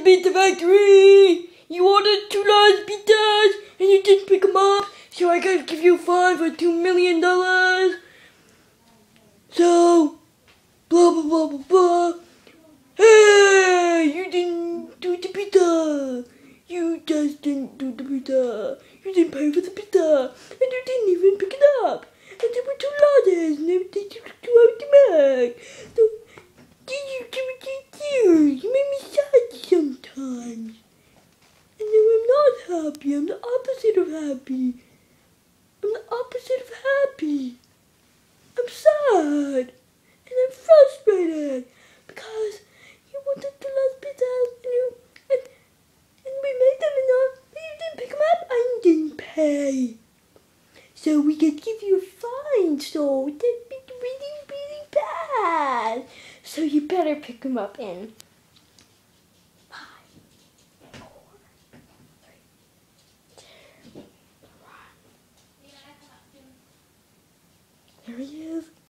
pizza factory! You ordered 2 large pizzas and you didn't pick them up, so I gotta give you a fine for $2 million. So, blah blah blah blah blah. Hey, you didn't do the pizza. You just didn't do the pizza. You didn't pay for the pizza, and you didn't even pick it up. And there were 2 larges, and everything took 2 hours to make. So, you make me sad sometimes. And then I'm not happy. I'm the opposite of happy. I'm the opposite of happy. I'm sad. And I'm frustrated. Because you wanted to last pizzas and we made them enough. And you didn't pick them up and didn't pay. So we could give you a fine. So that'd be really, really bad. So you better pick them up in 5, 4, 3, 2, 1. There he is.